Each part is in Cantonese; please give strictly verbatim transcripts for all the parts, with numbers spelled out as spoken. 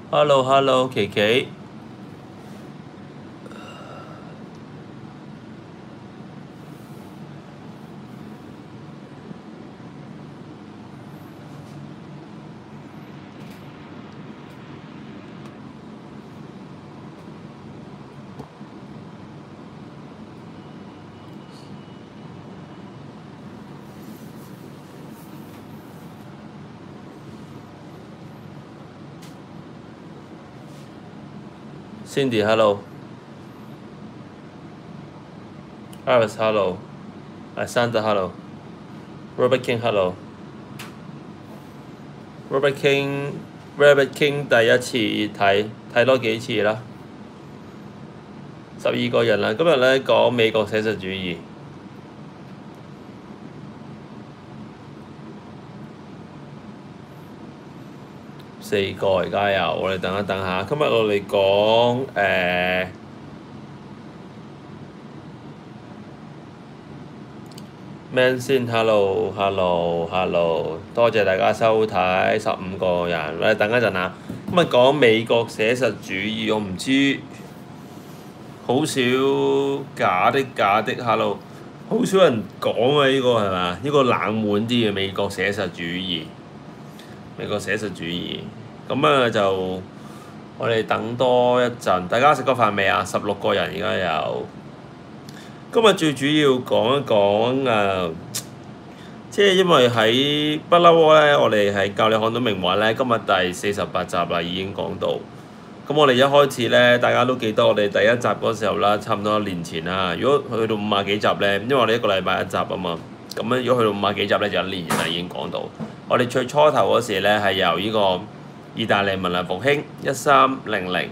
Hello，Hello，琪琪。Cindy，hello。Iris，hello。Sandra，hello。Robert King，hello。Robert King，Robert King 第一次睇，睇多幾次啦。十二個人啦，今日咧講美國寫實主義。四個而家有，我哋等一等下。今日我哋講誒咩先 ？Hello，Hello，Hello， 多謝大家收睇，十五個人。我哋等一陣啊。今日講美國寫實主義，我唔知好少假的假的 Hello， 好少人講啊！呢個係嘛？呢個冷門啲嘅美國寫實主義。美國寫實主義，咁啊就我哋等多一陣，大家食過飯未啊？十六個人而家有。今日最主要講一講誒，即係因為喺不嬲咧，我哋係教你看到明話咧，今日第四十八集啦，已經講到。咁我哋一開始咧，大家都記得我哋第一集嗰時候啦，差唔多一年前啦。如果去到五十幾集咧，因為我哋一個禮拜一集啊嘛，咁咧如果去到五十幾集咧，就一年前啦已經講到。我哋最初頭嗰時咧係由呢個意大利文藝復興一三零零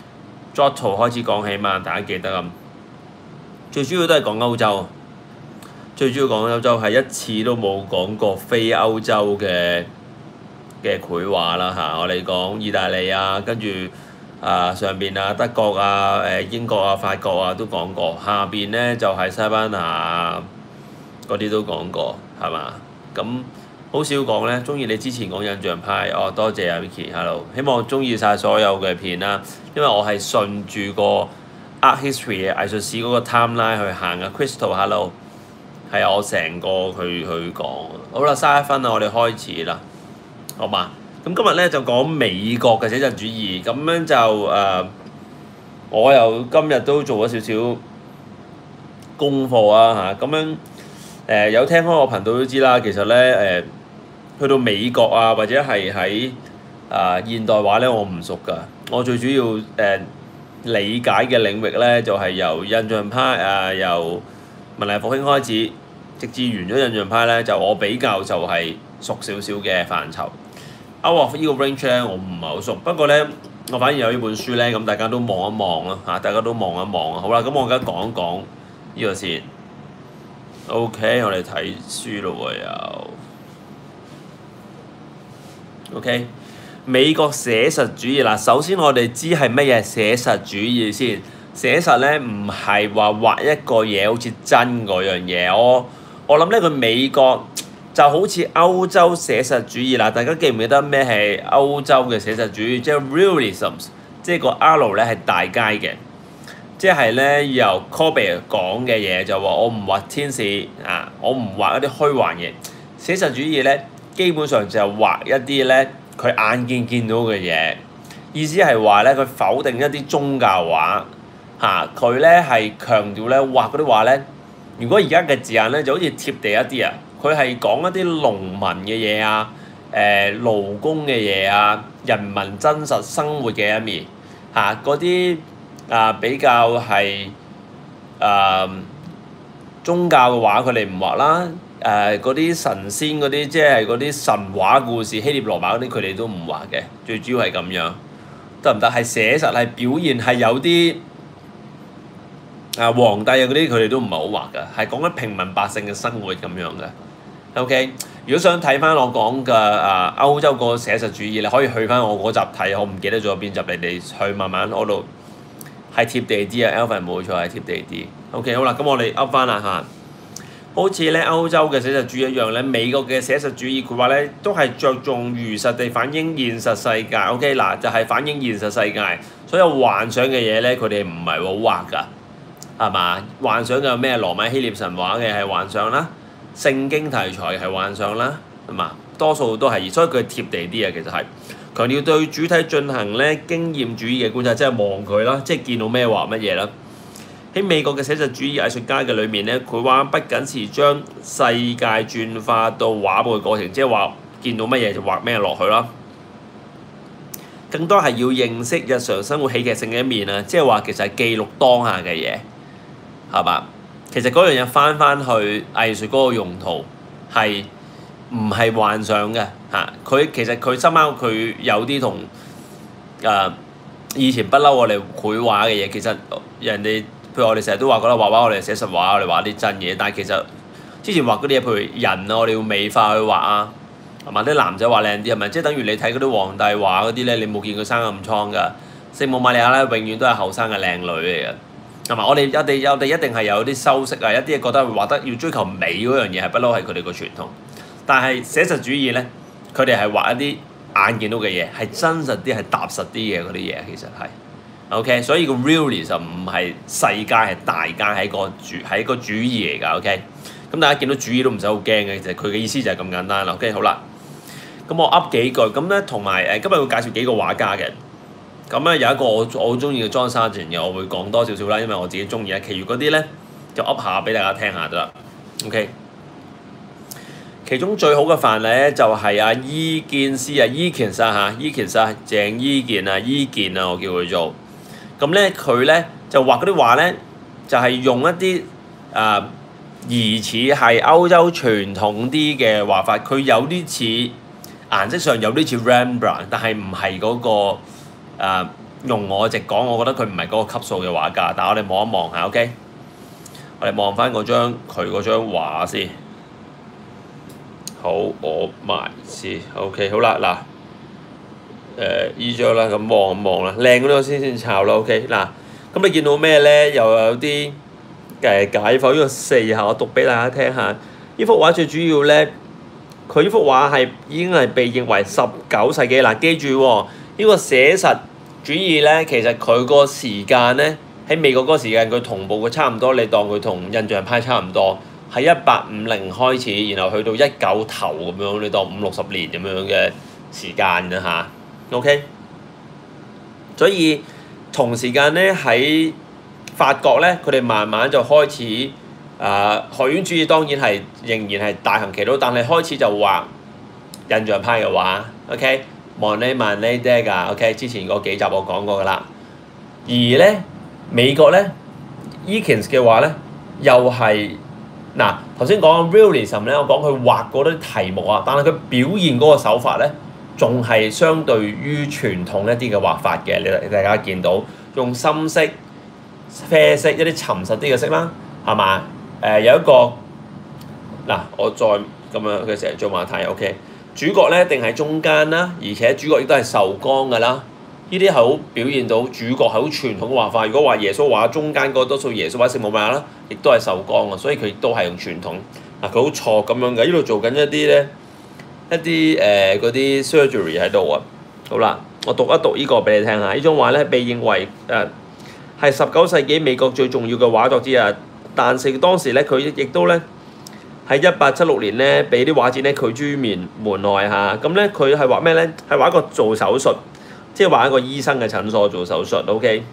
Giotto 開始講起嘛，大家記得咁。最主要都係講歐洲，最主要講歐洲係一次都冇講過非歐洲嘅嘅繪畫啦嚇。我哋講意大利啊，跟住啊上邊啊德國啊、誒英國啊、法國啊都講過，下邊咧就係、是、西班牙啊嗰啲都講過，係嘛？咁好少講咧，中意你之前講印象派，哦多謝啊 Vicky，hello， 希望中意晒所有嘅片啦，因為我係順住個 Art History 嘅藝術史嗰個 timeline 去行啊 ，Crystal，hello， 係我成個去去講。好啦，三一分啦，我哋開始啦，好嘛？咁今日咧就講美國嘅寫實主義，咁樣就誒、呃，我又今日都做咗少少功課啊嚇，咁樣誒、呃、有聽開我頻道都知啦，其實咧誒。呃去到美國啊，或者係喺啊現代畫咧，我唔熟㗎。我最主要誒、呃、理解嘅領域咧，就係、是、由印象派啊，由文藝復興開始，直至完咗印象派咧，就我比較就係熟少少嘅範疇。Out of 呢個 range 咧，我唔係好熟，不過咧，我反而有呢本書咧，咁大家都望一望啦嚇，大家都望一望啊。好啦，咁我而家講一講呢個先。OK， 我哋睇書咯喎又。OK， 美國寫實主義嗱，首先我哋知係乜嘢寫實主義先。寫實咧唔係話畫一個嘢好似真嗰樣嘢，我我諗呢個美國就好似歐洲寫實主義啦。大家記唔記得咩係歐洲嘅寫實主義？即係 realism， 即係個 R 咧係大階嘅，即係咧由 Courbet 講嘅嘢就話我唔畫天使啊，我唔畫一啲虛幻嘢。寫實主義咧。基本上就係畫一啲咧，佢眼見見到嘅嘢，意思係話咧，佢否定一啲宗教畫嚇，佢咧係強調咧畫嗰啲畫咧，如果而家嘅字眼咧就好似貼地一啲啊，佢係講一啲農民嘅嘢啊，誒、呃、勞工嘅嘢啊，人民真實生活嘅一面嚇，嗰啲啊比較係啊、呃、宗教嘅畫，佢哋唔畫啦。誒嗰啲神仙嗰啲，即係嗰啲神話故事，希臘羅馬嗰啲，佢哋都唔畫嘅。最主要係咁樣，得唔得？係寫實，係表現，係有啲啊皇帝啊嗰啲，佢哋都唔係好畫㗎，係講緊平民百姓嘅生活咁樣嘅。OK， 如果想睇翻我講嘅啊歐洲個寫實主義，你可以去翻我嗰集睇，我唔記得咗邊集，你哋去慢慢嗰度係貼地啲啊 ，Alvin 冇錯係貼地啲。OK， 好啦，咁我哋噏翻啦嚇。 好似咧歐洲嘅寫實主義一樣咧，美國嘅寫實主義佢話咧都係着重如實地反映現實世界。OK 嗱，就係、是、反映現實世界，所有幻想嘅嘢咧，佢哋唔係好畫㗎，係嘛？幻想嘅咩羅馬希臘神話嘅係幻想啦，聖經題材係幻想啦，係嘛？多數都係，所以佢貼地啲啊，其實係強調對主體進行咧經驗主義嘅觀察，即係望佢啦，即係見到咩畫乜嘢啦。喺美國嘅寫實主義藝術家嘅裏面咧，繪畫不僅是將世界轉化到畫布嘅過程，即係話見到乜嘢就畫咩落去啦。更多係要認識日常生活戲劇性嘅一面啊，即係話其實係記錄當下嘅嘢，係嘛？其實嗰樣嘢翻翻去藝術嗰個用途係唔係幻想嘅嚇？佢其實佢深啱佢有啲同誒以前不嬲我哋繪畫嘅嘢，其實人哋。譬如我哋成日都話覺得畫畫我哋寫實畫，我哋畫啲真嘢，但係其實之前畫嗰啲嘢，譬如人啊，我哋要美化去畫啊，係嘛？啲男仔畫靚啲係咪？即係等於你睇嗰啲皇帝畫嗰啲咧，你冇見佢生暗瘡㗎。聖母瑪利亞咧，永遠都係後生嘅靚女嚟嘅，係嘛？我哋我哋我哋一定係有啲修飾啊，一啲嘢覺得畫得要追求美嗰樣嘢係不嬲係佢哋個傳統。但係寫實主義咧，佢哋係畫一啲眼見到嘅嘢，係真實啲，係踏實啲嘅嗰啲嘢，其實係。OK， 所以個 really 就唔係世界係大家係個主係一個主義嚟㗎。OK，咁大家見到主義都唔使好驚嘅，其實佢嘅意思就係咁簡單啦。OK， 好啦，咁我噏幾句，咁咧同埋誒今日會介紹幾個畫家嘅，咁咧有一個我我好中意嘅 John Sargent嘅，我會講多少少啦，因為我自己中意啊。其餘嗰啲咧就噏下俾大家聽下得啦。OK， 其中最好嘅範例咧就係阿伊健斯啊，伊健斯啊嚇，伊健斯啊，鄭伊健啊，伊健啊，我叫佢做。咁咧佢咧就畫嗰啲畫咧，就係、是、用一啲誒、呃、疑似係歐洲傳統啲嘅畫法，佢有啲似顏色上有啲似 Rembrandt， 但係唔係嗰個、呃、用我直講，我覺得佢唔係嗰個級數嘅畫家。但係我哋望一望下 ，OK， 我哋望翻嗰張佢嗰張畫先。好，我埋先 ，OK， 好啦，嗱。誒依張啦，咁望一望啦，靚嗰啲先先抄啦 ，OK 嗱，咁你見到咩咧？又有啲誒解剖呢個四下，我讀俾大家聽下。呢幅畫最主要咧，佢呢幅畫係已經係被認為十九世紀嗱，記住喎，呢個寫實主義咧，其實佢個時間咧喺美國嗰個時間，佢同步佢差唔多，你當佢同印象派差唔多，係一八五零開始，然後去到一九頭咁樣，你當五六十年咁樣嘅時間㗎嚇。OK， 所以同時間咧喺法國咧，佢哋慢慢就開始啊、呃，學院主義當然係仍然係大行其道，但係開始就畫印象派嘅畫。OK，Monet、Manet、Degas。OK， 之前嗰幾集我講過㗎啦。而咧美國咧 Eakins 嘅畫咧又係嗱頭先講 Realism 咧，我講佢畫嗰啲題目啊，但係佢表現嗰個手法咧。仲係相對於傳統一啲嘅畫法嘅，你大家見到用深色、啡色一啲沉實啲嘅色啦，係嘛？誒、呃、有一個嗱，我再咁樣佢成日做馬太 OK， 主角咧一定係中間啦，而且主角亦都係受光㗎啦。呢啲係好表現到主角係好傳統嘅畫法。如果話耶穌畫中間嗰多數耶穌或者聖母瑪啦，亦都係受光啊，所以佢亦都係用傳統。嗱佢好錯咁樣嘅，呢度做緊一啲咧。一啲誒嗰啲 surgery 喺度啊，好啦，我讀一讀呢個俾你聽下。呢張畫咧被認為誒係十九世紀美國最重要嘅畫作之一，但是當時咧佢亦都咧喺一八七六年咧俾啲畫展咧拒諸門門外嚇。咁咧佢係畫咩咧？係畫一個做手術，即係畫一個醫生嘅診所做手術。OK。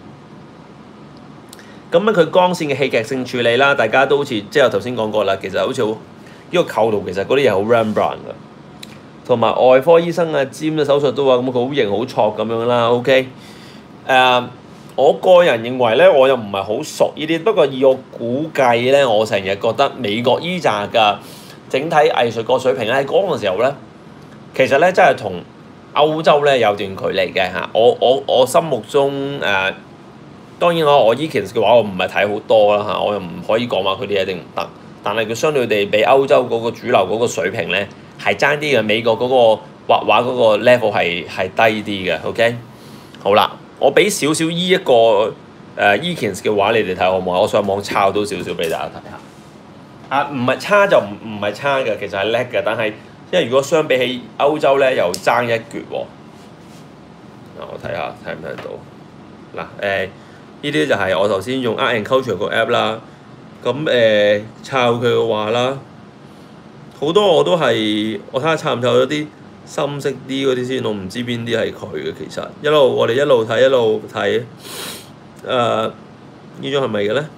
咁咧佢光線嘅戲劇性處理啦，大家都好似即係我頭先講過啦，其實好似好呢個構圖其實嗰啲嘢好 Rembrandt 㗎。同埋外科醫生啊，尖嘅手術都話咁佢好型好挫咁樣啦 ，OK？ 誒、uh，我個人認為咧，我又唔係好熟呢啲，不過以我估計咧，我成日覺得美國依紮嘅整體藝術個水平咧，喺嗰個時候咧，其實咧真係同歐洲咧有段距離嘅嚇。我我我心目中誒、uh，當然我我 Eakins 嘅話我唔係睇好多啦嚇，我又唔可以講話佢哋一定唔得，但係佢相對地比歐洲嗰個主流嗰個水平咧。係爭啲嘅，美國嗰個畫畫嗰個 level 係係低啲嘅 ，OK？ 好啦，我俾少少依一個誒 Eakins 嘅畫你哋睇好唔好？我上網抄到少少俾大家睇下。 啊，唔係差就唔唔係差嘅，其實係叻嘅，但係因為如果相比起歐洲咧，又爭一橛喎。嗱，我睇下睇唔睇到？嗱誒，呢啲就係我頭先用 Art and Culture 個 app 啦。咁誒抄佢嘅話啦，好多我都係我睇下抄唔抄咗啲深色啲嗰啲先，我唔知邊啲係佢嘅其實。一路我哋一路睇一路睇，誒呢張係咪嘅咧？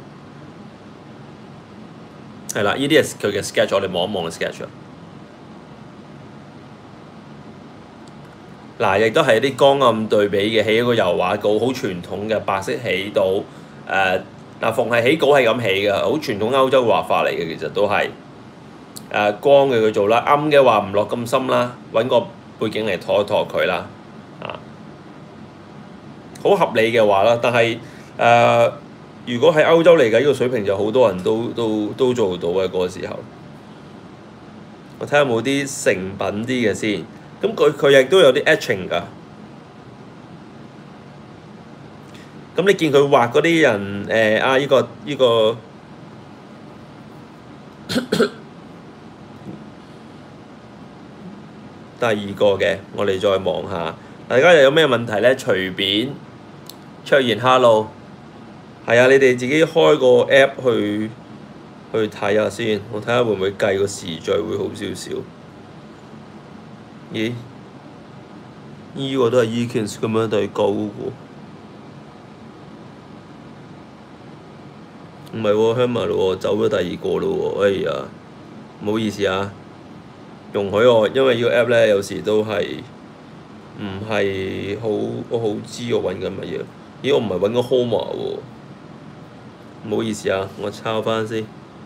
係啦，呢啲係佢嘅 sketch，我哋望一望嘅 sketch。嗱，亦都係啲光暗對比嘅，起一個油畫稿，好傳統嘅白色起到誒。呃嗱，逢係起稿係咁起嘅，好傳統歐洲畫法嚟嘅，其實都係誒、呃、光嘅佢做啦，暗嘅話唔落咁深啦，揾個背景嚟拖一拖佢啦，啊，好合理嘅話啦。但係誒、呃，如果喺歐洲嚟嘅呢個水平就好多人都都都做到嘅嗰個時候。我睇下有冇啲成品啲嘅先，咁佢佢亦都有啲 etching 㗎。咁你見佢畫嗰啲人誒、呃、啊？依、這個依、這個第二個嘅，我哋再望下，大家又有咩問題咧？隨便卓然 hello， 係啊！你哋自己開個 app 去去睇下先，我睇下會唔會計個時序會好少少。咦？依、這個都係 Eakins 咁樣對高嘅。唔係喎 Herman 喎，走咗第二個咯喎，哎呀，唔好意思啊，容許我，因為呢個 app 咧有時都係唔係好，我好知我揾緊乜嘢。咦，我唔係揾個 Homer 喎，唔好意思啊，我抄翻先。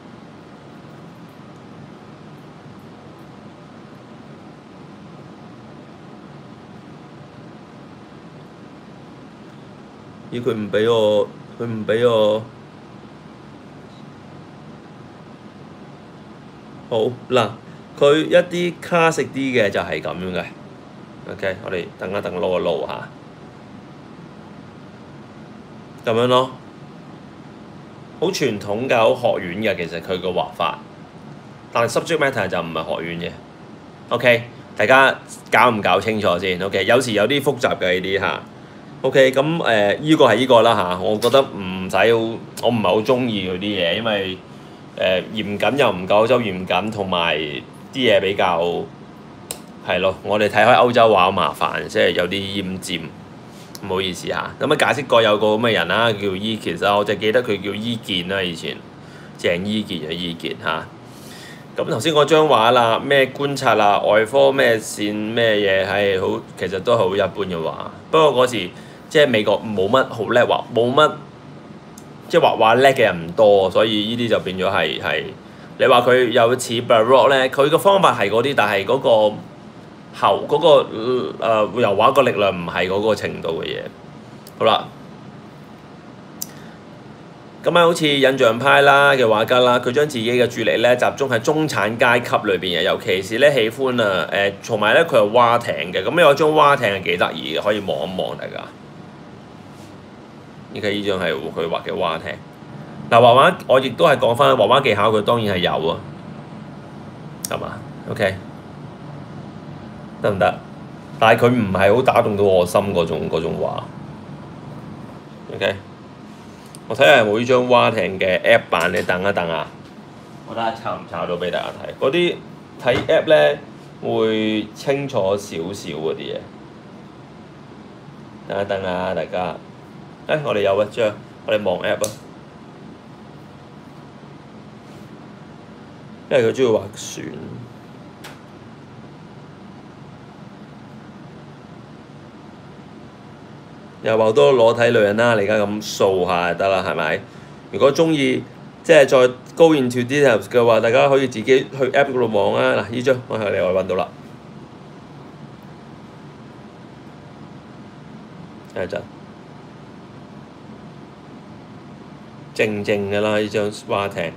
咦，佢唔俾我，佢唔俾我。好嗱，佢一啲卡式啲嘅就係咁樣嘅。OK，我哋等一等撈一撈下，咁樣咯，好傳統㗎，好學院嘅其實佢個畫法，但係 subject matter 就唔係學院嘅。OK，大家搞唔搞清楚先 ？OK，有時有啲複雜嘅呢啲嚇。OK，咁誒依個係依個啦嚇，我覺得唔使好，我唔係好中意佢啲嘢，因為。誒、呃、嚴謹又唔夠歐洲嚴謹，同埋啲嘢比較係咯。我哋睇開歐洲畫好麻煩，即係有啲奄尖，唔好意思嚇。咁啊解釋過有個咁嘅人啦，叫伊健啊，我就記得佢叫伊健啦，以前鄭伊健嘅伊健嚇。咁頭先嗰張畫啦，咩觀察啦，外科咩線咩嘢，係好其實都係好一般嘅畫。不過嗰時即係美國冇乜好叻畫，冇乜。即係畫畫叻嘅人唔多，所以呢啲就變咗係係你話佢有似 Baroque 咧，佢個方法係嗰啲，但係嗰個後嗰、嗰個誒、呃、油畫個力量唔係嗰個程度嘅嘢。好啦，咁啊好似印象派啦嘅畫家啦，佢將自己嘅注意力咧集中喺中產階級裏邊嘅，尤其是咧喜歡啊誒，同埋咧佢係蛙艇嘅，咁有張蛙艇係幾得意嘅，可以望一望大家。依家依張係佢畫嘅蛙艇。嗱，畫畫我亦都係講翻畫畫技巧，佢當然係有啊，係嘛 ？OK，得唔得？但係佢唔係好打動到我心嗰種嗰種畫。OK，我睇下有冇呢張蛙艇嘅 app 版，你等一等啊！我睇下抄唔抄到俾大家睇。嗰啲睇 app 咧會清楚少少嗰啲嘢。等一等啊，大家。誒、哎，我哋有一張，我哋望 app 啊，因為佢中意畫船，又畫多裸體女人啦，你而家咁掃下就得啦，係咪？如果中意即係再 go into details 嘅話，大家可以自己去 app 嗰度望啊。嗱，呢張我係你我揾到啦，一陣。靜靜嘅啦，呢張蛙艇。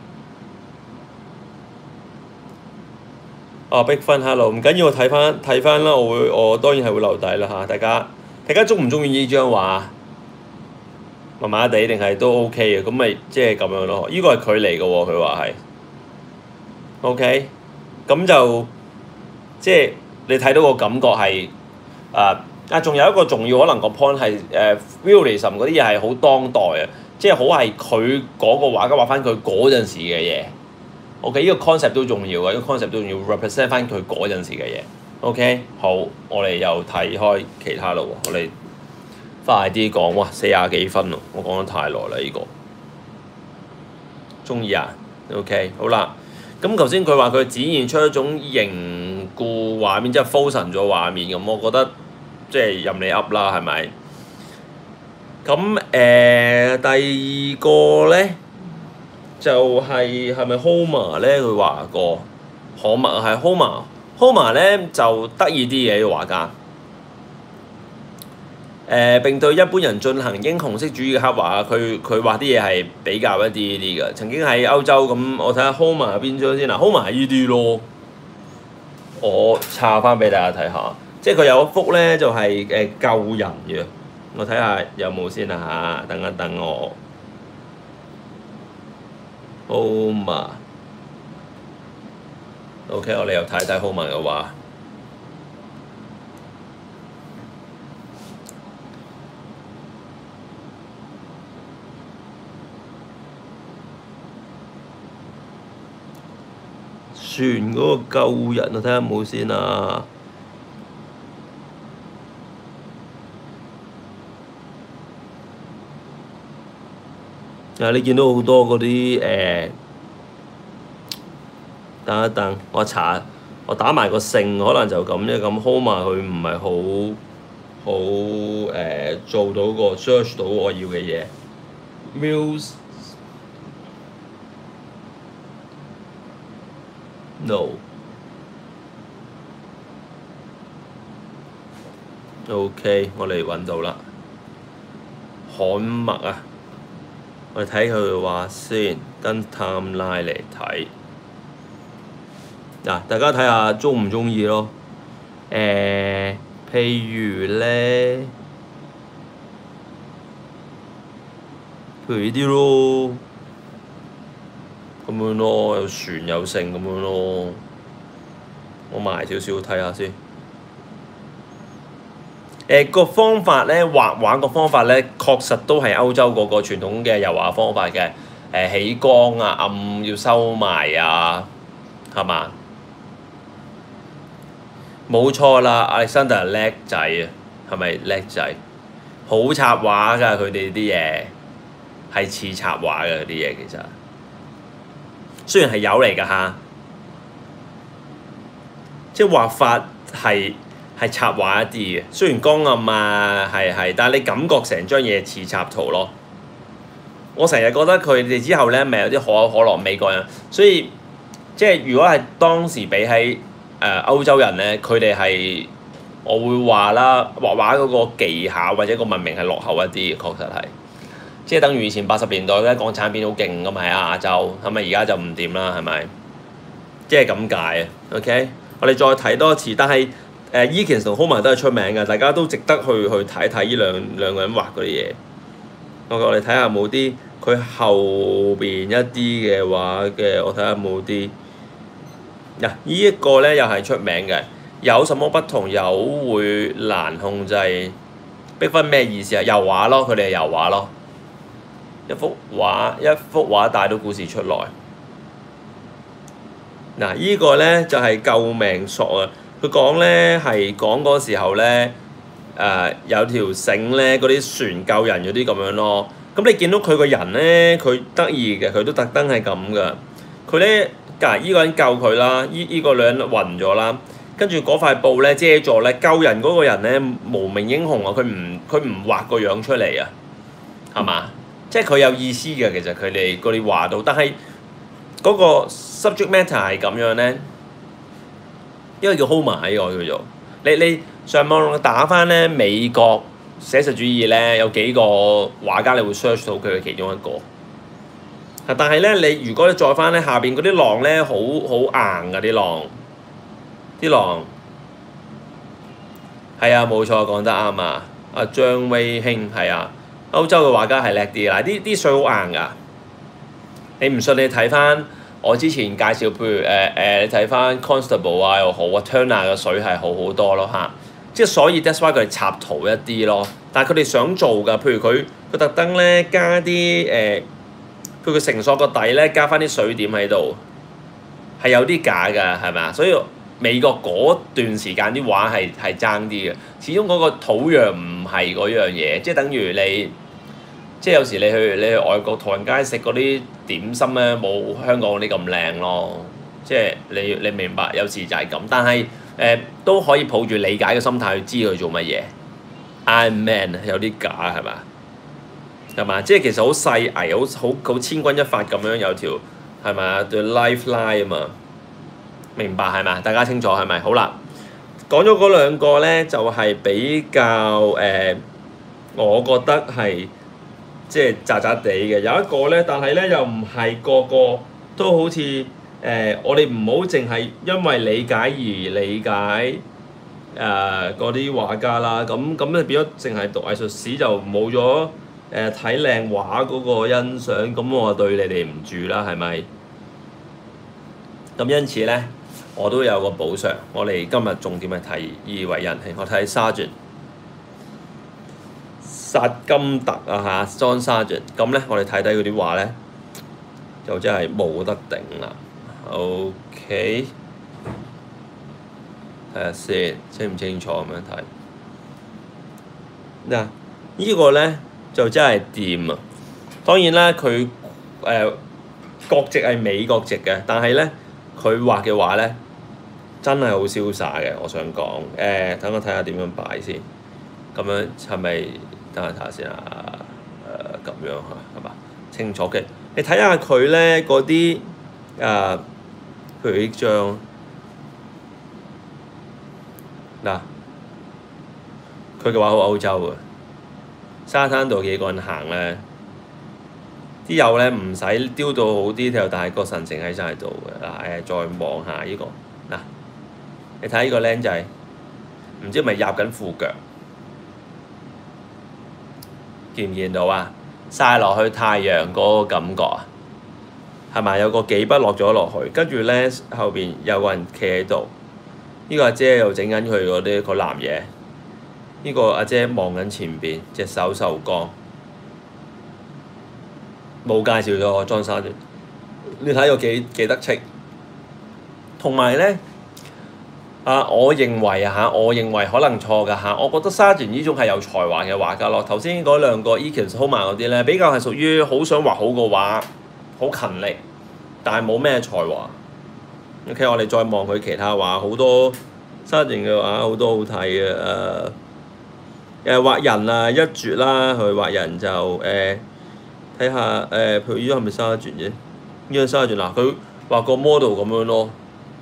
哦，逼分 hello， 唔緊要，我睇翻睇翻啦，我會我當然係會留底啦嚇，大家大家中唔中意呢張畫？麻麻地定係都 OK 嘅，咁咪即係咁樣咯。呢個係佢嚟嘅喎，佢話係。 OK，咁就即係你睇到個感覺係誒啊，仲有一個重要可能個 point 係誒 realism 嗰啲嘢係好當代啊，即係好係佢嗰個畫家畫翻佢嗰陣時嘅嘢。OK，呢個 concept 都重要嘅，呢個 concept 都重要 represent 翻佢嗰陣時嘅嘢。OK，好，我哋又睇開其他啦喎，我哋快啲講，哇，四廿幾分咯，我講得太耐啦呢個。中意啊 ？OK，好啦。咁頭先佢話佢展現出一種凝固畫面，即係 frozen 咗畫面咁，我覺得即係任你噏啦，係咪？咁誒、呃、第二個咧就係係咪 Homer 咧？佢畫過 Homer 係 Homer，Homer 咧就得意啲嘅呢個畫家。誒、呃、並對一般人進行英雄式主義嘅刻畫，佢佢畫啲嘢係比較一啲啲嘅。曾經喺歐洲咁，我睇下 Homer 邊張先啦 ，Homer 係呢啲咯。我抄翻俾大家睇下，即係佢有一幅咧就係、是、誒救人嘅。我睇下有冇先啊嚇，等一等我。Homer，OK， 我哋又睇睇 Homer 嘅畫。船嗰個救人，我睇下有冇先啊！啊，你見到好多嗰啲誒，等一等，我查，我打埋個姓，可能就咁啫。咁 Homer 佢唔係好好誒做到個 search 到我要嘅嘢。Muse No。OK， 我哋揾到啦。漢默啊，我哋睇佢嘅畫先，跟 timeline 嚟睇。嗱，大家睇下鍾唔鍾意咯？誒、呃，譬如咧，譬如呢啲咯。咁樣咯，有船有剩咁樣咯。我埋少少睇下先。誒、呃、個方法咧，畫畫個方法咧，確實都係歐洲嗰個傳統嘅油畫方法嘅。誒、呃、起光啊，暗要收埋啊，係嘛？冇錯啦 ，Alexander 叻仔啊，係咪叻仔？好插畫㗎，佢哋啲嘢係似插畫㗎，啲嘢其實。雖然係油嚟㗎嚇，即係畫法係係插畫一啲嘅。雖然光暗啊，係係，但係你感覺成張嘢似插圖咯。我成日覺得佢哋之後咧，咪有啲可口可樂美國人，所以即係如果係當時比喺誒、呃、歐洲人咧，佢哋係我會話啦，畫畫嗰個技巧或者個文明係落後一啲嘅，確實係。即係等於以前八十年代咧，港產片好勁㗎嘛，喺亞洲，係咪而家就唔掂啦？係咪？即係咁解啊 ，OK？ 我哋再睇多一次，但係誒 Eakins 同 Homer 都係出名嘅，大家都值得去去睇睇呢兩兩個人畫嗰啲嘢。OK，我哋睇下有冇啲佢後邊一啲嘅畫嘅，我睇下有冇啲。嗱、啊，呢一個咧又係出名嘅，有什麼不同？有會難控制。逼分咩意思啊？油畫咯，佢哋係油畫咯。一幅畫，一幅畫帶到故事出來。嗱、啊，依、這個咧就係、是、救命索啊！佢講咧係講嗰時候咧，誒、呃、有條繩咧，嗰啲船救人嗰啲咁樣咯。咁你見到佢個人咧，佢得意嘅，佢都特登係咁噶。佢咧，嗱，依個人救佢啦，依依個女人暈咗啦，跟住嗰塊布咧遮住咧，救人嗰個人咧無名英雄啊！佢唔佢唔畫個樣出嚟啊，係嘛？即係佢有意思嘅，其實佢哋嗰啲畫到，但係嗰個 subject matter 係咁樣咧，因為叫 Homer 呢個叫做，你你上網打翻咧美國寫實主義咧，有幾個畫家你會 search 到佢嘅其中一個。但係咧，你如果你再翻咧下邊嗰啲浪咧，好好硬㗎啲浪，啲浪係啊，冇錯，講得啱啊！阿張威興係啊。歐洲嘅畫家係叻啲啦，啲啲水好硬㗎。你唔信你睇翻我之前介紹，譬如誒誒、呃呃，你睇翻 Constable 啊又好啊 Turner 嘅水係好好多咯嚇，即係所以 that's why 佢哋插圖一啲咯，但係佢哋想做㗎，譬如佢佢特登咧加啲誒、呃，譬如佢繩索個底咧加翻啲水點喺度，係有啲假㗎係咪啊？所以美國嗰段時間啲畫係係爭啲嘅，始終嗰個土壤唔係嗰樣嘢，即係等於你。即係有時你去你去外國唐人街食嗰啲點心咧，冇香港嗰啲咁靚咯。即係你你明白，有時就係咁，但係誒、呃、都可以抱住理解嘅心態去知佢做乜嘢。Iron Man 有啲假係咪？係嘛？即係其實好細微，好好好千鈞一髮咁樣有條係咪啊？對 lifeline 啊嘛，明白係咪？大家清楚係咪？好啦，講咗嗰兩個咧，就係、是、比較誒、呃，我覺得係。即係渣渣地嘅，有一個咧，但係咧又唔係個個都好似誒、呃，我哋唔好淨係因為理解而理解誒嗰啲畫家啦，咁咁咧變咗淨係讀藝術史就冇咗誒睇靚畫嗰個欣賞，咁我對你哋唔住啦，係咪？咁因此咧，我都有個補償，我哋今日重點係睇易為人氣，我睇 Sargent。薩金特啊嚇 John Sargent，咁咧我哋睇睇佢啲畫咧，就真係冇得頂啦。OK，睇下先，清唔清楚咁樣睇？嗱、啊，這個、呢個咧就真係掂啊！當然啦，佢誒、呃、國籍係美國籍嘅，但係咧佢畫嘅畫咧真係好瀟灑嘅。我想講誒，等、呃、我睇下點樣擺先，咁樣係咪？等下睇下先啊，誒、呃、咁樣嚇係嘛？清楚嘅，你睇下佢咧嗰啲誒，譬如呢張嗱，佢嘅話好歐洲嘅，沙灘度幾個人行咧，啲友咧唔使雕到好 detail，但係個神情喺晒度嘅嗱誒，再望下呢個嗱，你睇呢個僆仔，唔知係咪入緊褲腳？見唔見到啊？曬落去太陽嗰個感覺啊，係咪有個幾筆落咗落去？跟住咧後邊有個人企喺度，呢、這個阿姐又整緊佢嗰啲個男嘢。呢、這個阿姐望緊前邊，隻手受光，冇介紹咗我John Sargent。你睇個幾幾得戚，同埋咧。啊，我認為啊嚇，我認為可能錯㗎嚇。我覺得Sargent呢種係有才華嘅畫家咯。頭先嗰兩個 Eakins Homer 嗰啲咧，比較係屬於好想畫好個畫，好勤力，但係冇咩才華。OK，我哋再望佢其他畫，好多Sargent嘅畫好多好睇嘅誒誒畫人啊一絕啦，佢畫人就誒睇下誒，譬如呢個係咪Sargent啫？呢個Sargent嗱，佢畫個 model 咁樣咯。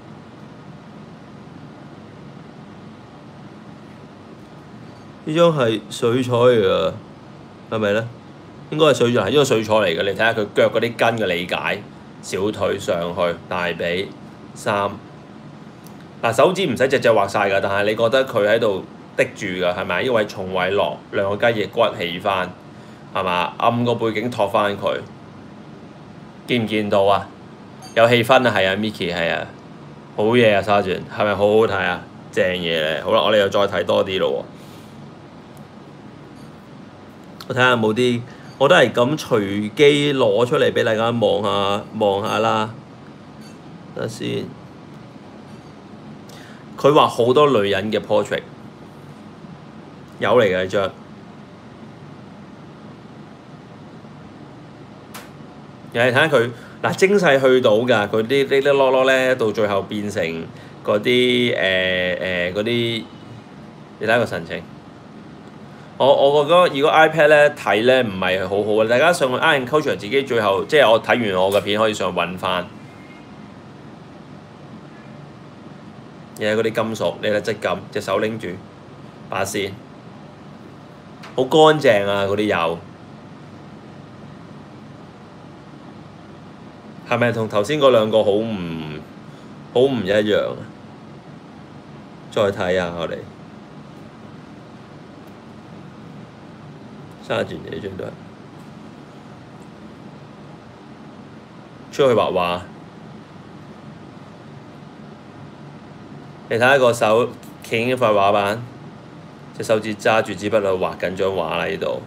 呢張係水彩嚟㗎，係咪咧？應該係水彩，係呢個水彩嚟嘅。你睇下佢腳嗰啲筋嘅理解，小腿上去，大髀三嗱手指唔使隻隻畫晒㗎，但係你覺得佢喺度滴住㗎，係咪？呢位松偉落兩個雞翼骨起翻，係嘛？暗個背景托翻佢，見唔見到啊？有氣氛啊，係啊 ，Micky 係啊，好嘢啊，Sargent係咪好好睇啊？正嘢咧，好啦，我哋又再睇多啲咯喎。我睇下有冇啲，我都係咁隨機攞出嚟俾大家望下望下啦。等下先，佢畫好多女人嘅 portrait，有嚟嘅張。又係睇下佢嗱精細去到㗎，佢啲啲啲囉囉咧，到最後變成嗰啲誒誒嗰啲，你睇個神情。我我覺得如果 iPad 咧睇咧唔係好好嘅，大家上去 Art and Culture 自己最後即係我睇完我嘅片可以上去揾翻。又係嗰啲金屬，你睇質感，隻手拎住把線，好乾淨啊！嗰啲油係咪同頭先嗰兩個好唔好唔一樣啊？再睇下我哋。Sargent呢張都係出去畫畫， 你睇下個手企緊塊畫板，隻手指揸住支筆去畫緊張畫喺度，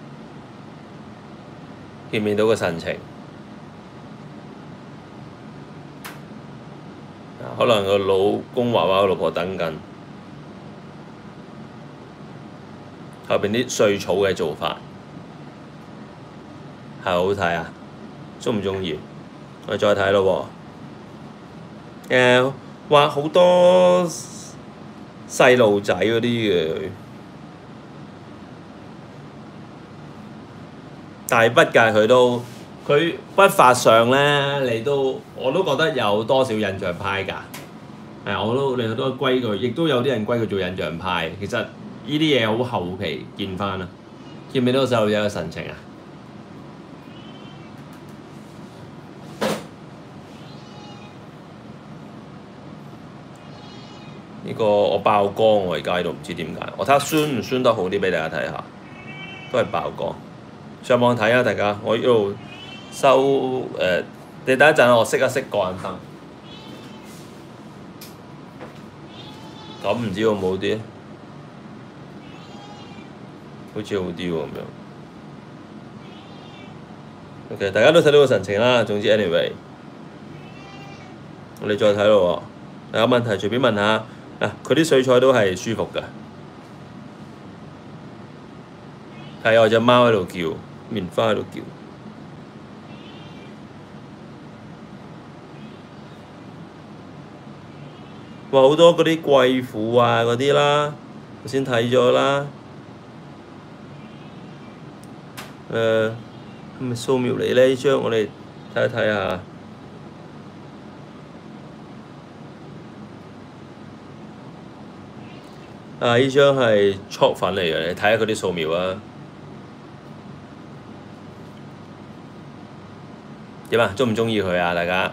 見唔見到個神情？可能個老公畫畫，個老婆等緊。後邊啲碎草嘅做法係好睇啊！鍾唔鍾意？我哋再睇咯喎。誒，畫好多細路仔嗰啲嘅，大筆㗎佢都，佢筆法上咧，你都我都覺得有多少印象派㗎。係，我都你都歸佢，亦都有啲人歸佢做印象派。其實呢啲嘢好後期見翻啦，見唔見到個細路仔嘅神情啊？呢個我爆光，我而家喺度唔知點解，我睇下酸唔酸得好啲俾大家睇下，都係爆光。上網睇啊，大家，我呢度收誒、呃，你等一陣我熄一熄個眼燈。咁唔知有冇啲？好似好啲喎咁樣。OK， 大家都睇到個神情啦。總之 anyway， 我哋再睇咯喎。有問題隨便問下。嗱，佢啲水彩都係舒服㗎。係我隻貓喺度叫，棉花喺度叫。哇！好多嗰啲貴婦啊嗰啲啦，頭先睇咗啦。誒，係咪掃描嚟呢？呢張我哋睇一睇下。啊！呢張係速粉嚟嘅，你睇下佢啲掃描啊。點啊？鍾唔鍾意佢啊？大家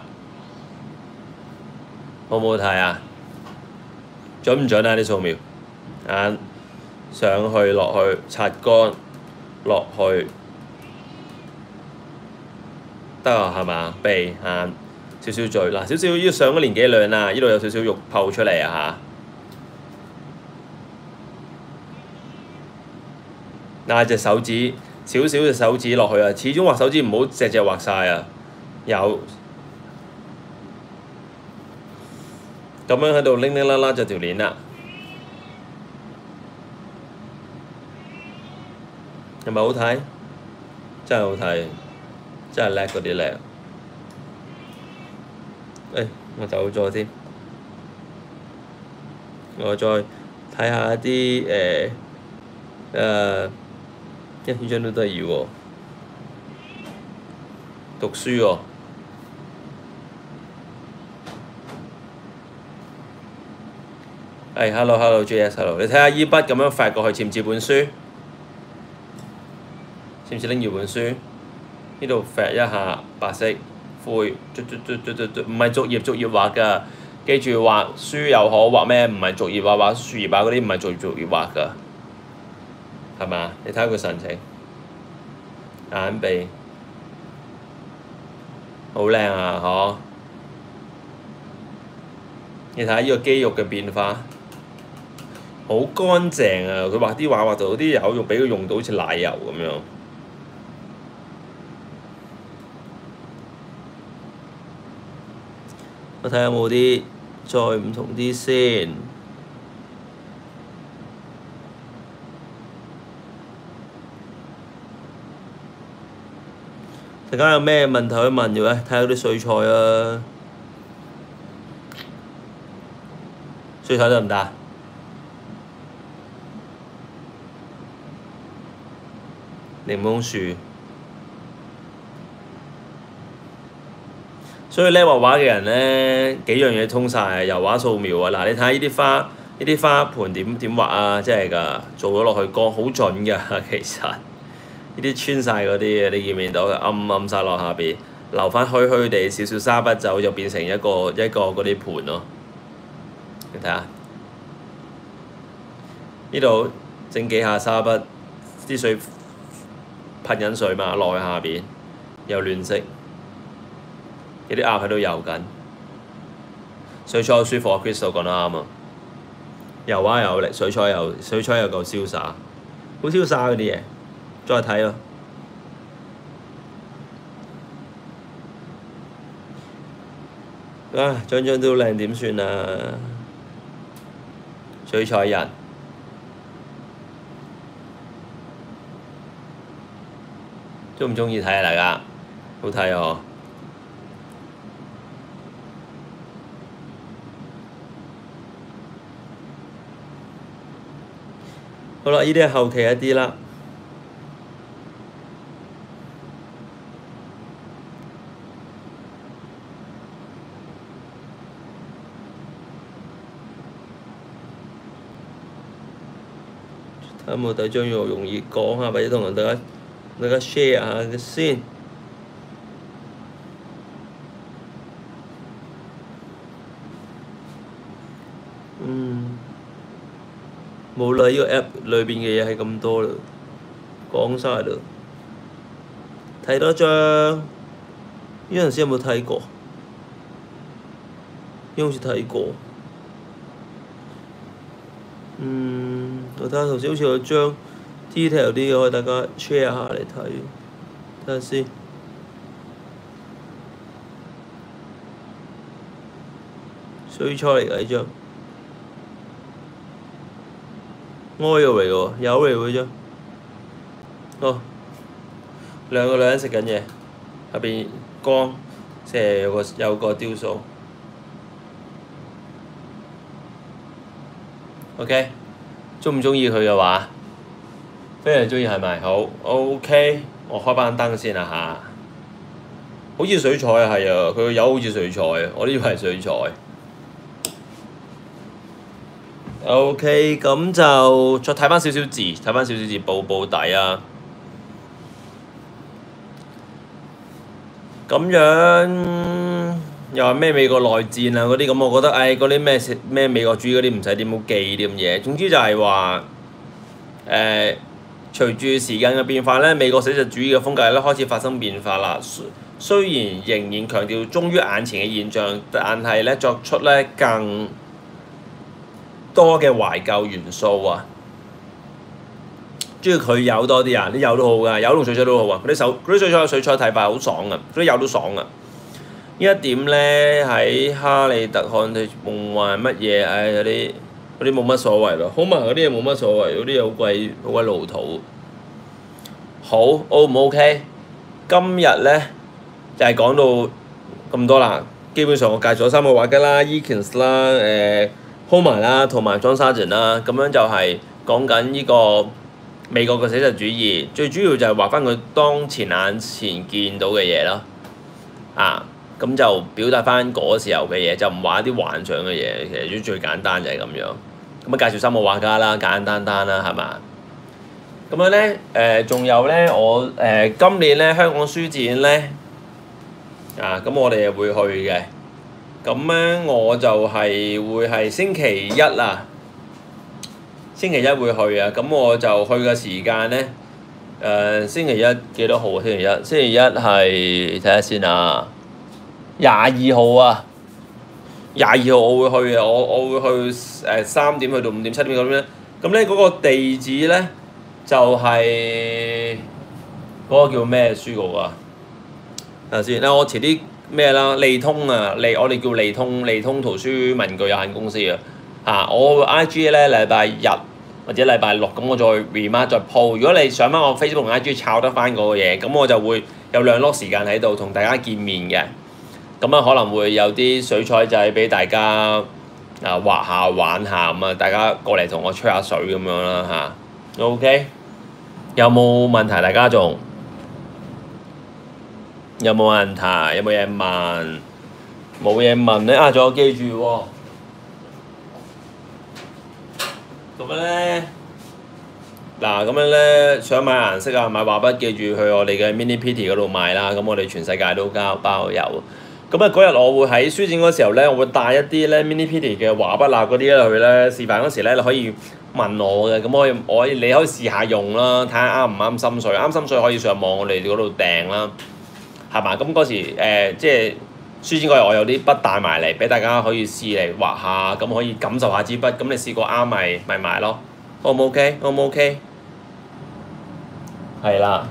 好唔好睇啊？準唔準啊？啲掃描眼上去落去擦乾落去得啊？係嘛？鼻眼少少嘴嗱，少少要上咗年紀兩啦，呢度有少少肉泡出嚟啊嚇！嗱隻手指少少隻手指落去啊，始終畫手指唔好隻隻畫晒啊，有咁樣喺度拎拎啦啦就條鏈啦，係咪好睇？真係好睇，真係叻嗰啲叻。誒，我走咗添，我再睇下啲誒誒。一呢張都得意喎，讀書喎、哦。係、hey, hello hello J S hello， 你睇下依筆咁樣發過去似唔似本書？似唔似拎住本書？呢度發一下白色灰，逐逐逐逐逐逐，唔係逐頁逐頁畫㗎。記住畫書又好畫咩？唔係逐頁畫畫樹葉啊嗰啲，唔係逐頁逐頁畫㗎。係嘛？你睇下佢神情，眼鼻好靚啊！嗬，你睇下呢個肌肉嘅變化，好乾淨啊！佢畫啲畫畫到啲油用，俾佢用到好似奶油咁樣。我睇下有冇啲再唔同啲先。大家有咩問題可以問嘅？睇下啲水彩啊，水彩得唔得？檸檬樹，所以叻畫畫嘅人咧，幾樣嘢通晒，油畫素描啊！嗱，你睇下呢啲花，呢啲花盤點點畫啊？真係㗎，做咗落去光好準㗎，其實。呢啲穿晒嗰啲你見唔見到？暗暗晒落下邊，留翻虛虛地少少沙筆就就變成一個一個嗰啲盤咯。你睇下，呢度整幾下沙筆，啲水噴緊水嘛，落去下邊又亂色，有啲鴨喺度游緊。水彩好舒服啊 ，Crystal 講得啱啊！ 油畫又有力，水彩又水彩又夠瀟灑，好瀟灑嗰啲嘢，再睇咯。啊，張張都靚點算啊？水彩人，鍾唔鍾意睇啊？大家好睇哦！好啦，呢啲係後期一啲啦。睇有冇第張要容易講下，或者同大家大家 share 下嘅先。嗯，冇啦，呢個 app 裏邊嘅嘢係咁多啦，講晒啦。睇多張，呢陣時有冇睇過？呢好似睇過。嗯，我睇下頭先好似有張 detail 啲嘅，可以大家 share 下嚟睇，睇下先。水彩嚟㗎呢張 ，oil 嚟㗎喎，油嚟喎呢張。哦，兩個女人食緊嘢，下邊光，即係有個有個雕塑。OK， 鍾唔鍾意佢嘅話？非常鍾意係咪？好 OK， 我開翻燈先啦嚇。好似水彩啊，係啊，佢個油好似水彩啊，我呢個係水彩。OK， 咁就再睇翻少少字，睇翻少少字報報底啊。咁樣又話咩美國內戰啊嗰啲咁，我覺得誒嗰啲咩咩美國主義嗰啲唔使點好記啲咁嘢。總之就係話誒，隨住時間嘅變化咧，美國寫實主義嘅風格咧開始發生變化啦。雖然仍然強調忠於眼前嘅現象，但係咧作出咧更多嘅懷舊元素啊！中意佢油多啲啊！啲油都好㗎，油同水彩都好啊！嗰啲手嗰啲水彩水彩睇法好爽啊！嗰啲油都爽啊！呢一點咧喺哈利特漢特夢幻乜嘢，唉嗰啲嗰啲冇乜所謂咯。好嘛，嗰啲嘢冇乜所謂，嗰啲嘢好鬼好鬼老土。好 O 唔 OK？今日咧就係、是、講到咁多啦。基本上我介紹咗三個畫家啦 ，Eakins 啦，誒 Homer 啦，同埋 John Sargent 啦。咁樣就係講緊呢個美國嘅寫實主義，最主要就係畫翻佢當前眼前見到嘅嘢咯。啊！咁就表達翻嗰時候嘅嘢，就唔畫一啲幻想嘅嘢。其實最簡單就係咁樣。咁啊，介紹三個畫家啦，簡簡單單啦，係嘛？咁樣咧，誒、呃，仲有咧，我誒、呃、今年咧香港書展咧，啊，咁我哋會去嘅。咁咧，我就係會係星期一啊，星期一會去啊。咁我就去嘅時間咧，誒、呃，星期一幾多號啊？星期一，星期一係睇下先啊。廿二號啊，廿二號我會去嘅，我我會去誒三點去到五點七點咁樣。咁咧嗰個地址咧就係、是、嗰、那個叫咩書局啊？睇下先，嗱我遲啲咩啦？利通啊，利我哋叫利通，利通圖書文具有限公司啊。嚇，我 I G 咧禮拜日或者禮拜六咁我再 remark 再 po。如果你上翻我 Facebook 同 I G 抄得翻嗰個嘢，咁我就會有兩粒時間喺度同大家見面嘅。咁啊可能會有啲水彩仔俾大家啊畫下玩下咁啊，大家過嚟同我吹下水咁樣啦嚇。OK， 有冇問題？大家仲有冇問題？有冇嘢問？冇嘢問咧啊！仲有記住喎，咁樣咧嗱，咁樣咧想買顏色啊，買畫筆，記住去我哋嘅 Mini Pity 嗰度買啦。咁我哋全世界都交包郵。咁啊嗰日我會喺書展嗰時候咧，我會帶一啲咧 Mini Pity 嘅畫筆啊嗰啲咧去咧示範嗰時咧，你可以問我嘅，咁可以我你可以試下用啦，睇下啱唔啱心水，啱心水可以上網我哋嗰度訂啦，係嘛？咁嗰時誒、呃、即係書展嗰日我有啲筆帶埋嚟，俾大家可以試嚟畫下，咁可以感受下支筆。咁你試過啱咪咪買咯。O 唔 OK？O 唔 OK？係啦。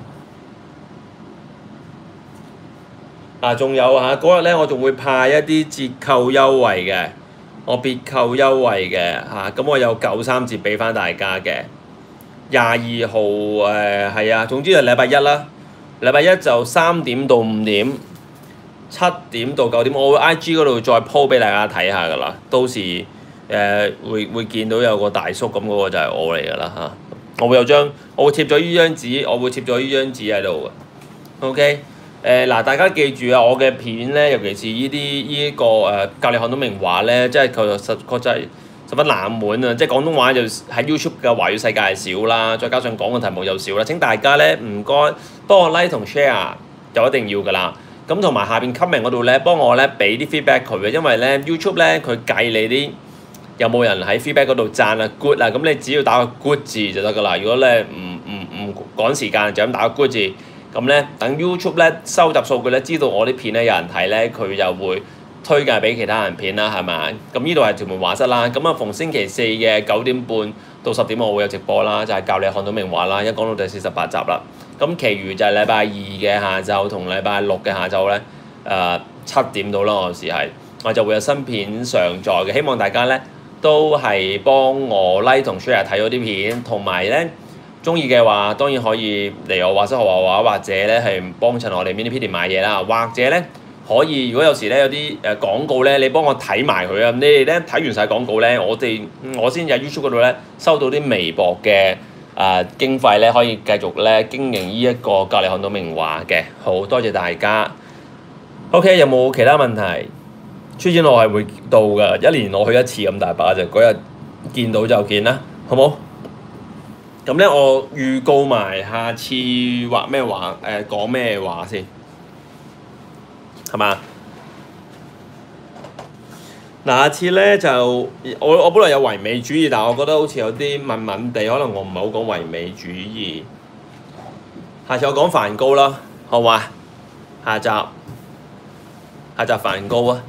嗱，仲有嚇嗰日咧，我仲會派一啲折扣優惠嘅，我別購優惠嘅嚇，咁、啊、我有九三折俾翻大家嘅。廿二號誒係啊，總之就禮拜一啦，禮拜一就三點到五點，七點到九點，我會 I G 嗰度再 po 俾大家睇下㗎啦，到時誒、呃、會會見到有個大叔咁，嗰個就係我嚟㗎啦嚇，我會有張，我會貼咗呢張紙，我會貼咗呢張紙喺度嘅 ，OK。誒嗱、呃，大家記住啊！我嘅片咧，尤其是呢啲呢個誒教你看懂明話咧，即係佢實確實係十分冷門啊！即係廣東話就喺 YouTube 嘅華語世界係少啦，再加上講嘅題目又少啦。請大家咧唔該幫我 like 同 share 就一定要㗎啦。咁同埋下邊 comment 嗰度咧，幫我咧俾啲 feedback 佢嘅，因為咧 YouTube 咧佢計你啲有冇人喺 feedback 嗰度讚啊 good 啊，咁你只要打個 good 字就得㗎啦。如果咧唔唔唔趕時間，就咁打個 good 字。咁咧，等 YouTube 咧收集數據咧，知道我啲片咧有人睇咧，佢就會推介俾其他人片啦，係咪？咁呢度係屯門畫室啦。咁啊，逢星期四嘅九點半到十點，我會有直播啦，就係、是、教你看懂明話啦。一講到第四十八集啦。咁，其餘就係禮拜二嘅下晝同禮拜六嘅下晝咧，誒、呃、七點到啦，我時係我就會有新片上載嘅。希望大家咧都係幫我 like 同 share 睇咗啲片，同埋咧。中意嘅話，當然可以嚟我畫室學畫畫，或者咧係幫襯我哋 Mini Pidi 買嘢啦，或者咧可以，如果有時咧有啲誒廣告咧，你幫我睇埋佢啊！你哋咧睇完晒廣告咧，我哋我先喺 YouTube 嗰度咧收到啲微薄嘅誒、呃、經費咧，可以繼續咧經營呢一個教你看懂明話嘅。好多謝大家。OK， 有冇其他問題？書展我係會到㗎，一年我去一次咁大把就嗰日見到就見啦，好冇？咁咧，我預告埋下次畫咩畫，誒、呃、講咩話先，係嘛？嗱，下次咧就我我本來有唯美主義，但係我覺得好似有啲悶悶地，可能我唔係好講唯美主義。下次我講梵高啦，好嘛？下集下集梵高啊！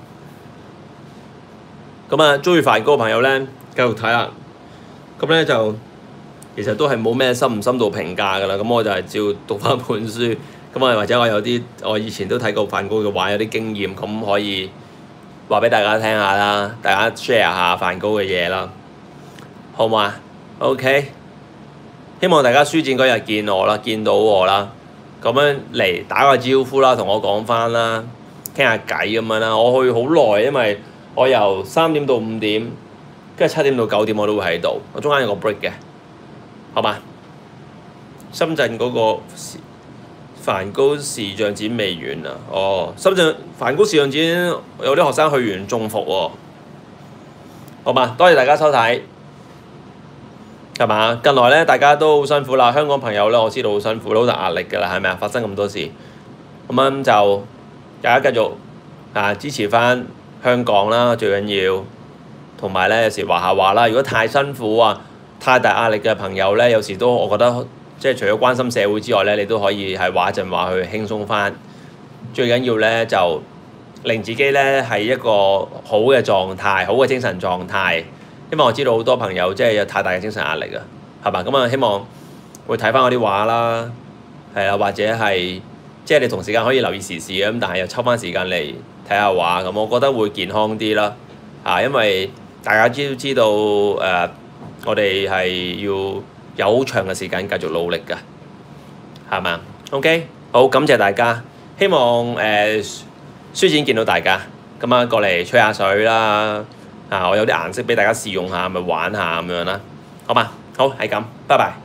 咁啊，中意梵高嘅朋友咧，繼續睇下。咁咧就。其實都係冇咩深唔深度評價㗎啦，咁我就係照讀翻本書，咁啊或者我有啲我以前都睇過梵高嘅畫，有啲經驗，咁可以話俾大家聽下啦，大家 share 下梵高嘅嘢啦，好嘛 ？OK， 希望大家書展嗰日見我啦，見到我啦，咁樣嚟打個招呼啦，同我講翻啦，傾下偈咁樣啦。我去好耐，因為我由三點到五點，跟住七點到九點我都會喺度，我中間有個 break 嘅。好嘛？深圳嗰個梵高視像展未完啊！哦，深圳梵高視像展有啲學生去完中伏喎。好嘛？多謝大家收睇，係嘛？近來咧大家都好辛苦啦，香港朋友咧我知道好辛苦，好大壓力㗎啦，係咪啊？發生咁多事，咁樣就大家繼續啊支持翻香港啦，最緊要，同埋咧有時畫下畫啦。如果太辛苦啊〜太大壓力嘅朋友咧，有時都我覺得即係除咗關心社會之外咧，你都可以係畫一陣畫去輕鬆翻。最緊要咧就令自己咧係一個好嘅狀態，好嘅精神狀態。因為我知道好多朋友即係有太大嘅精神壓力啊，係嘛？咁啊，希望會睇翻我啲畫啦，係啊，或者係即係你同時間可以留意時事咁，但係又抽翻時間嚟睇下畫咁，我覺得會健康啲啦。啊，因為大家都知道誒。呃我哋係要有好長嘅時間繼續努力㗎，係嘛 ？OK， 好，感謝大家，希望誒、呃、書展見到大家，咁啊過嚟吹下水啦，啊我有啲顏色俾大家試用下，咪玩下咁樣啦，好嘛？好係咁，拜拜。